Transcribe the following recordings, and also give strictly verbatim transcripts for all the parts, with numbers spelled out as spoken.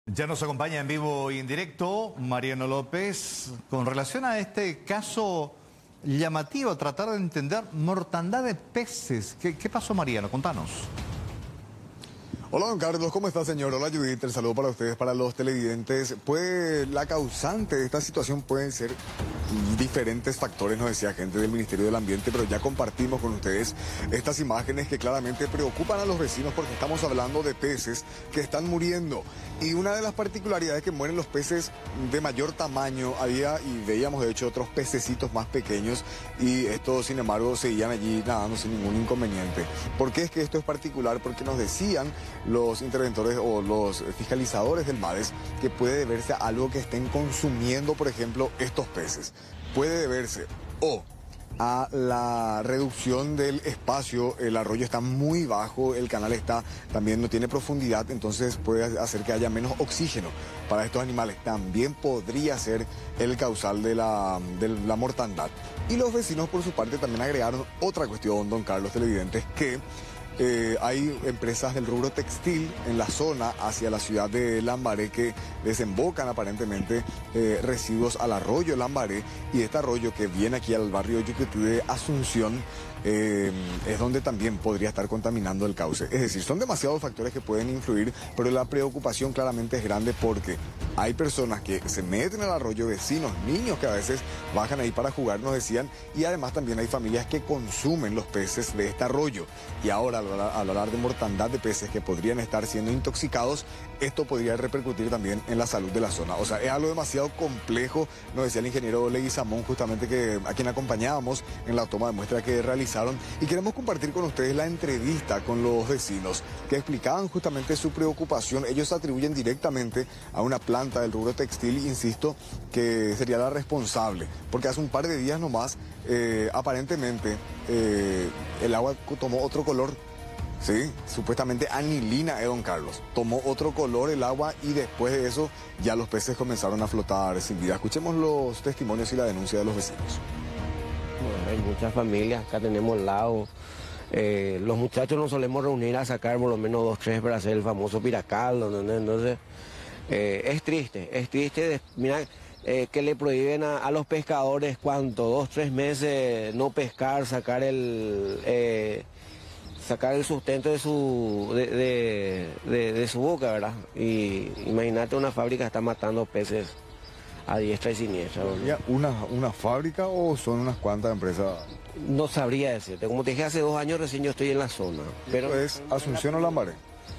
Ya nos acompaña en vivo y en directo Mariano López. Con relación a este caso llamativo, tratar de entender mortandad de peces. ¿Qué, qué pasó, Mariano? Contanos. Hola, don Carlos, ¿cómo está, señor? Hola, Judith, el saludo para ustedes, para los televidentes. Pues la causante de esta situación pueden ser diferentes factores, nos decía gente del Ministerio del Ambiente, pero ya compartimos con ustedes estas imágenes que claramente preocupan a los vecinos porque estamos hablando de peces que están muriendo. Y una de las particularidades que mueren los peces de mayor tamaño, había y veíamos de hecho otros pececitos más pequeños y estos sin embargo seguían allí nadando sin ningún inconveniente. ¿Por qué es que esto es particular? Porque nos decían los interventores o los fiscalizadores del MADES que puede deberse a algo que estén consumiendo, por ejemplo, estos peces. Puede deberse o a la reducción del espacio, el arroyo está muy bajo, el canal está también no tiene profundidad, entonces puede hacer que haya menos oxígeno para estos animales. También podría ser el causal de la, de la mortandad. Y los vecinos, por su parte, también agregaron otra cuestión, don Carlos, televidentes, que Eh, hay empresas del rubro textil en la zona hacia la ciudad de Lambaré que desembocan aparentemente eh, residuos al arroyo Lambaré, y este arroyo que viene aquí al barrio Yucutú de Asunción eh, es donde también podría estar contaminando el cauce. Es decir, son demasiados factores que pueden influir, pero la preocupación claramente es grande porque hay personas que se meten al arroyo, vecinos, niños que a veces bajan ahí para jugar, nos decían, y además también hay familias que consumen los peces de este arroyo. Y ahora, al hablar de mortandad de peces que podrían estar siendo intoxicados, esto podría repercutir también en la salud de la zona. O sea, es algo demasiado complejo, nos decía el ingeniero Leguizamón, justamente que, a quien acompañábamos en la toma de muestra que realizaron, y queremos compartir con ustedes la entrevista con los vecinos que explicaban justamente su preocupación. Ellos se atribuyen directamente a una planta del rubro textil, insisto, que sería la responsable, porque hace un par de días nomás, eh, aparentemente, eh, el agua tomó otro color. Sí, supuestamente anilina, eh, don Carlos. Tomó otro color el agua y después de eso ya los peces comenzaron a flotar sin vida. Escuchemos los testimonios y la denuncia de los vecinos. Bueno, hay muchas familias, acá tenemos al lado. Eh, los muchachos nos solemos reunir a sacar por lo menos dos, tres para hacer el famoso piracal, ¿no? Entonces, eh, es triste, es triste. De, mira, eh, que le prohíben a, a los pescadores, ¿cuánto? Dos, tres meses no pescar, sacar el... Eh, sacar el sustento de su de, de, de, de su boca, ¿verdad? Y imagínate, una fábrica está matando peces a diestra y siniestra. ¿Sería una, una fábrica o son unas cuantas empresas? No sabría decirte. Como te dije, hace dos años recién yo estoy en la zona. Pero ¿Es Asunción o Lambaré?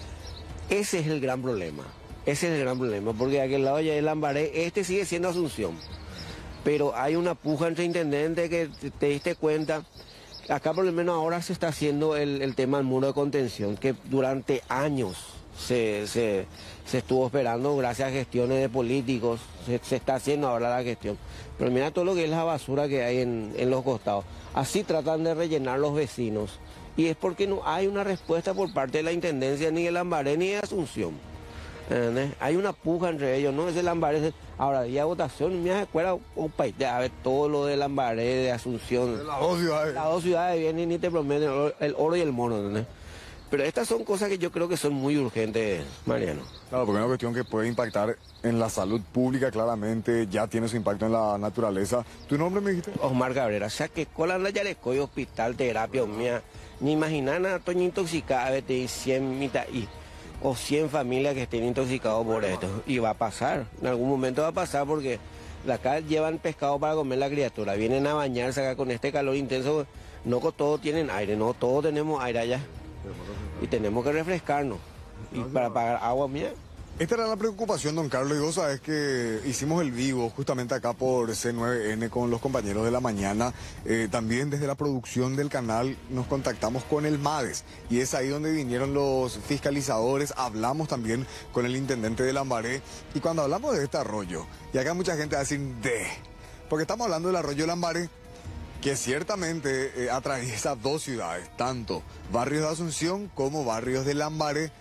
Ese es el gran problema. Ese es el gran problema, porque aquel lado ya es Lambaré, este sigue siendo Asunción. Pero hay una puja entre intendentes que te, te diste cuenta. Acá por lo menos ahora se está haciendo el, el tema del muro de contención, que durante años se, se, se estuvo esperando gracias a gestiones de políticos, se, se está haciendo ahora la gestión. Pero mira todo lo que es la basura que hay en, en los costados. Así tratan de rellenar los vecinos. Y es porque no hay una respuesta por parte de la Intendencia, ni de Lambaré ni de Asunción. ¿Entendés? Hay una puja entre ellos, ¿no? Es el Lambaré. Ahora, ya votación, me acuerdo, a ver todo lo de Lambaré, de Asunción. De las dos ciudades. Las dos ciudades vienen y ni te prometen el, el oro y el mono, ¿entendés? Pero estas son cosas que yo creo que son muy urgentes, Mariano. Claro, porque es una cuestión que puede impactar en la salud pública, claramente, ya tiene su impacto en la naturaleza. ¿Tu nombre me dijiste? Osmar Cabrera, o sea que cola la Yarecoy, hospital, terapia, mía. Ni imaginar a Toño intoxicada, vete, cien mitad y... o cien familias que estén intoxicados por esto. Y va a pasar, en algún momento va a pasar, porque acá llevan pescado para comer la criatura, vienen a bañarse acá con este calor intenso, no todos tienen aire, no todos tenemos aire allá. Y tenemos que refrescarnos. Y para pagar agua, mía. Esta era la preocupación, don Carlos, y vos sabés que hicimos el vivo justamente acá por C nueve N con los compañeros de la mañana. Eh, también desde la producción del canal nos contactamos con el MADES, y es ahí donde vinieron los fiscalizadores. Hablamos también con el intendente de Lambaré, y cuando hablamos de este arroyo, y acá mucha gente va a decir de, porque estamos hablando del arroyo Lambaré, que ciertamente eh, atraviesa dos ciudades, tanto barrios de Asunción como barrios de Lambaré.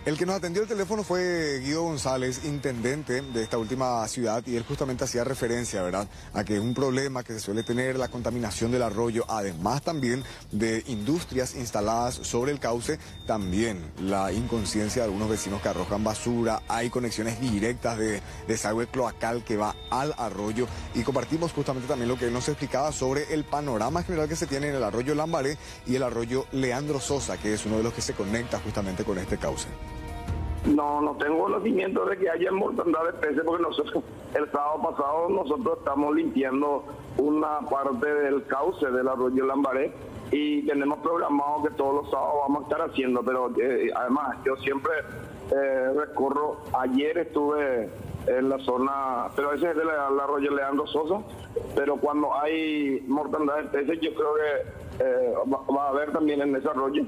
El que nos atendió el teléfono fue Guido González, intendente de esta última ciudad, y él justamente hacía referencia, ¿verdad?, a que es un problema que se suele tener la contaminación del arroyo, además también de industrias instaladas sobre el cauce, también la inconsciencia de algunos vecinos que arrojan basura, hay conexiones directas de desagüe cloacal que va al arroyo, y compartimos justamente también lo que él nos explicaba sobre el panorama general que se tiene en el arroyo Lambaré y el arroyo Leandro Sosa, que es uno de los que se conecta justamente con este cauce. No, no tengo conocimiento de que haya mortandad de peces porque nosotros, el sábado pasado, nosotros estamos limpiando una parte del cauce del arroyo Lambaré y tenemos programado que todos los sábados vamos a estar haciendo, pero eh, además yo siempre eh, recorro, ayer estuve en la zona, pero ese es del arroyo Leandro Sosa, pero cuando hay mortandad de peces yo creo que eh, va, va a haber también en ese arroyo.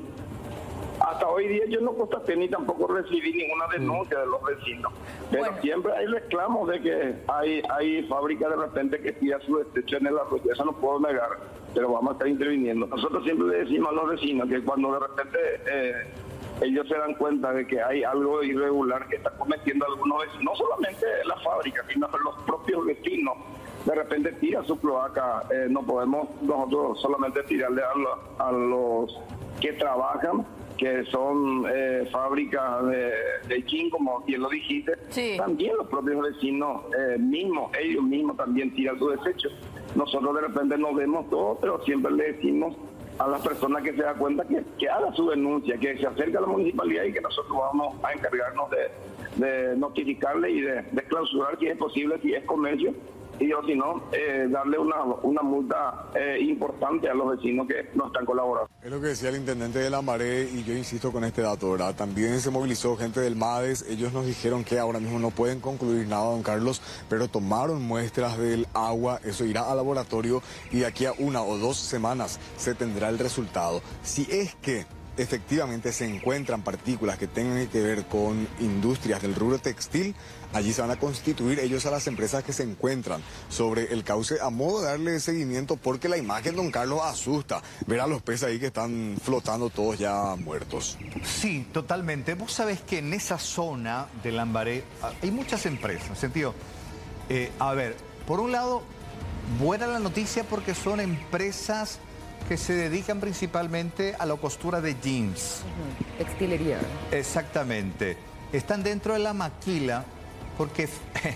Hasta hoy día yo no constaté ni tampoco recibí ninguna denuncia de los vecinos. Pero bueno, siempre hay reclamos de que hay hay fábricas de repente que tiran su desecho en el arroyo. Eso no puedo negar, pero vamos a estar interviniendo. Nosotros siempre le decimos a los vecinos que cuando de repente eh, ellos se dan cuenta de que hay algo irregular que está cometiendo algunos vecinos, no solamente la fábrica, sino los propios vecinos, de repente tiran su cloaca, eh, no podemos nosotros solamente tirarle a, lo, a los que trabajan, que son eh, fábricas de, de chin, como bien lo dijiste, sí. También los propios vecinos eh, mismos, ellos mismos también tiran su desecho. Nosotros de repente no vemos todo, pero siempre le decimos a las personas que se dan cuenta que, que haga su denuncia, que se acerque a la municipalidad y que nosotros vamos a encargarnos de, de notificarle y de, de clausurar si es posible, si es comercio, y o si no, eh, darle una, una multa eh, importante a los vecinos que no están colaborando. Es lo que decía el intendente de Lambaré, y yo insisto con este dato, ¿verdad? También se movilizó gente del MADES, ellos nos dijeron que ahora mismo no pueden concluir nada, don Carlos, pero tomaron muestras del agua, eso irá al laboratorio y de aquí a una o dos semanas se tendrá el resultado. Si es que efectivamente se encuentran partículas que tengan que ver con industrias del rubro textil, allí se van a constituir ellos a las empresas que se encuentran sobre el cauce a modo de darle seguimiento, porque la imagen, don Carlos, asusta ver a los peces ahí que están flotando todos ya muertos. Sí, totalmente. Vos sabés que en esa zona de Lambaré hay muchas empresas, en sentido, eh, a ver, por un lado, buena la noticia porque son empresas que se dedican principalmente a la costura de jeans. Uh-huh. Textilería. Exactamente. Están dentro de la maquila porque,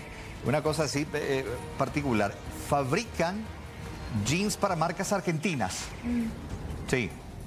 una cosa así eh, particular, fabrican jeans para marcas argentinas. Mm. Sí.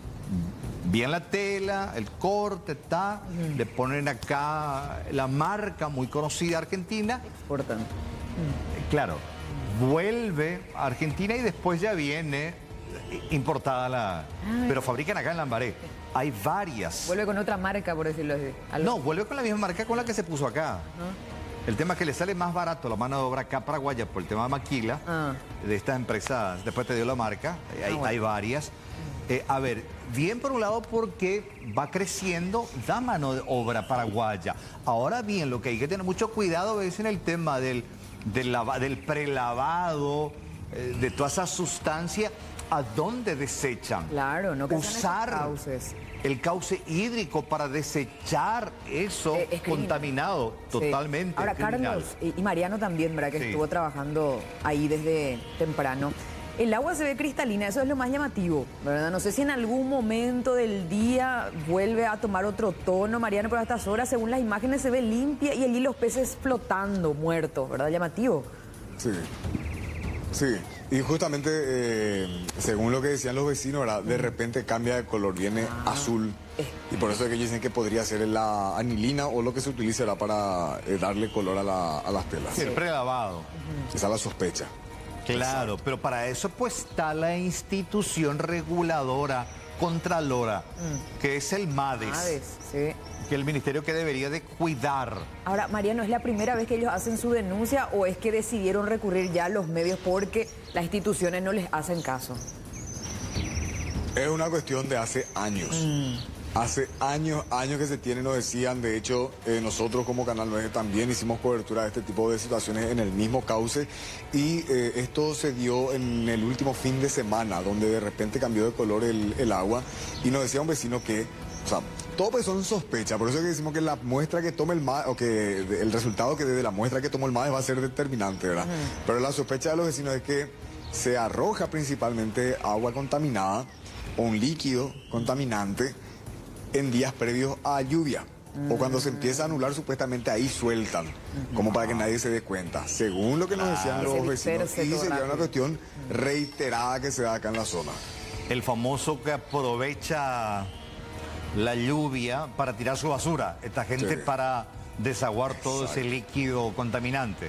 Bien la tela, el corte, está, mm. le ponen acá la marca muy conocida argentina. Exportan. Mm. Claro, vuelve a Argentina y después ya viene importada la... Ay. Pero fabrican acá en Lambaré. Hay varias. Vuelve con otra marca, por decirlo así. Algo... No, vuelve con la misma marca con la que se puso acá. ¿Ah? El tema es que le sale más barato la mano de obra acá paraguaya por el tema de maquila, ah. de estas empresas. Después te dio la marca, hay, ah, bueno. hay varias. Eh, a ver, bien por un lado porque va creciendo, da mano de obra paraguaya. Ahora bien, lo que hay que tener mucho cuidado es en el tema del, del, lava, del prelavado, eh, de toda esa sustancia. ¿A dónde desechan? Claro, no que usar cauces. El cauce hídrico para desechar eso eh, contaminado, sí. Totalmente. Ahora, Carlos y Mariano también, ¿verdad? Que sí. Estuvo trabajando ahí desde temprano. El agua se ve cristalina, eso es lo más llamativo, ¿verdad? No sé si en algún momento del día vuelve a tomar otro tono, Mariano, pero a estas horas, según las imágenes, se ve limpia y allí los peces flotando, muertos, ¿verdad? Llamativo. Sí. Sí, y justamente, eh, según lo que decían los vecinos, ¿verdad? De repente cambia de color, viene ah, azul. Eh. Y por eso es que ellos dicen que podría ser la anilina o lo que se utilizará para eh, darle color a, la, a las telas. Sí, el prelavado. Uh-huh. Esa es la sospecha. Claro, pero para eso pues está la institución reguladora, contralora, mm. que es el MADES. MADES, sí. Que el ministerio que debería de cuidar. Ahora, Mariano, ¿es la primera vez que ellos hacen su denuncia o es que decidieron recurrir ya a los medios porque las instituciones no les hacen caso? Es una cuestión de hace años. Mm. Hace años, años que se tiene, nos decían, de hecho, eh, nosotros como Canal nueve también hicimos cobertura de este tipo de situaciones en el mismo cauce y eh, esto se dio en el último fin de semana, donde de repente cambió de color el, el agua y nos decía un vecino que O sea, todo pues son sospechas, por eso es que decimos que la muestra que tome el MADES, o que el resultado que de la muestra que tomó el MADES va a ser determinante, ¿verdad? Uh-huh. Pero la sospecha de los vecinos es que se arroja principalmente agua contaminada o un líquido contaminante en días previos a lluvia. O cuando se empieza a anular, supuestamente ahí sueltan, como para que nadie se dé cuenta, según lo que nos decían los vecinos. Y sería una cuestión reiterada que se da acá en la zona. El famoso que aprovecha la lluvia para tirar su basura, esta gente sí. para desaguar todo Exacto. ese líquido contaminante.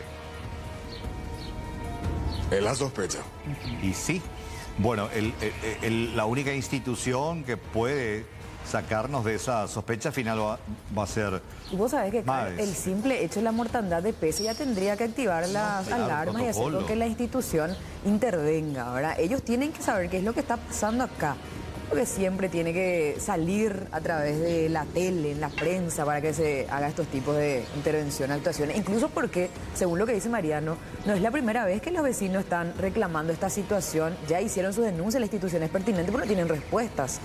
Es la sospecha. Y sí, bueno, el, el, el, la única institución que puede sacarnos de esa sospecha final va, va a ser... Y vos sabés que Karen, el simple hecho de la mortandad de peces ya tendría que activar las no, claro, alarmas y hacer con que la institución intervenga, ¿verdad? Ellos tienen que saber qué es lo que está pasando acá. Porque siempre tiene que salir a través de la tele, en la prensa, para que se haga estos tipos de intervención, actuaciones. Incluso porque, según lo que dice Mariano, no es la primera vez que los vecinos están reclamando esta situación. Ya hicieron sus denuncias a las instituciones pertinentes, pero no tienen respuestas.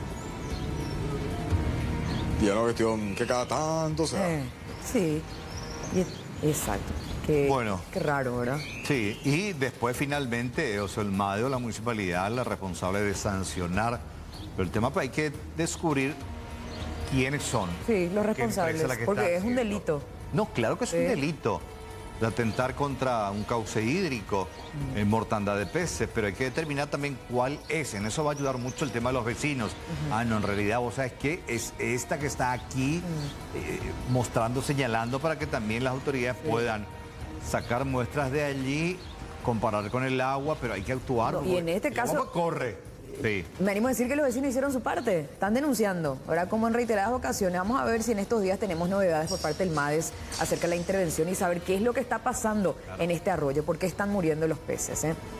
Y es una cuestión que cada tanto se da. Eh, sí, y, exacto. Qué, bueno, qué raro, ¿verdad? Sí, y después finalmente, o sea, el MADES o la municipalidad, la responsable de sancionar. Pero el tema, pues, hay que descubrir quiénes son. Sí, los responsables, porque es un delito. No, claro que es sí. un delito. De atentar contra un cauce hídrico, mm. en mortandad de peces, pero hay que determinar también cuál es. En eso va a ayudar mucho el tema de los vecinos. Uh-huh. Ah, no, en realidad, vos sabés que es esta que está aquí mm. eh, mostrando, señalando para que también las autoridades sí. puedan sacar muestras de allí, comparar con el agua, pero hay que actuar. No, y en este caso... ¿Cómo corre? Sí. Me animo a decir que los vecinos hicieron su parte, están denunciando. Ahora, como en reiteradas ocasiones, vamos a ver si en estos días tenemos novedades por parte del MADES acerca de la intervención y saber qué es lo que está pasando claro. en este arroyo, por qué están muriendo los peces, ¿eh?